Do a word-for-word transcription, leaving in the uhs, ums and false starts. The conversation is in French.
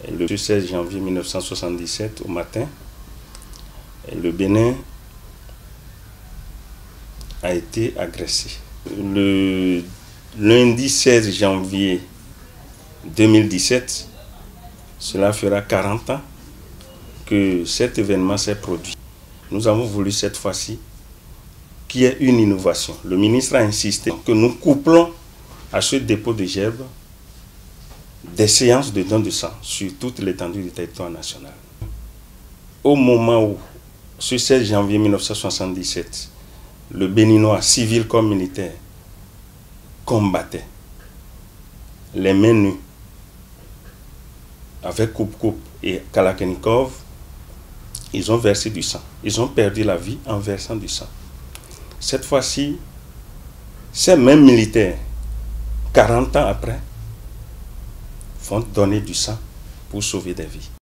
Le seize janvier mille neuf cent soixante-dix-sept, au matin, le Bénin a été agressé. Le lundi seize janvier deux mille dix-sept, cela fera quarante ans que cet événement s'est produit. Nous avons voulu cette fois-ci qu'il y ait une innovation. Le ministre a insisté que nous couplons à ce dépôt de gerbes des séances de don de sang sur toute l'étendue du territoire national. Au moment où, ce seize janvier mille neuf cent soixante-dix-sept, le Béninois, civil comme militaire, combattait les mains nues avec coupe-coupe et Kalachnikov, ils ont versé du sang. Ils ont perdu la vie en versant du sang. Cette fois-ci, ces mêmes militaires, quarante ans après, vont donner du sang pour sauver des vies.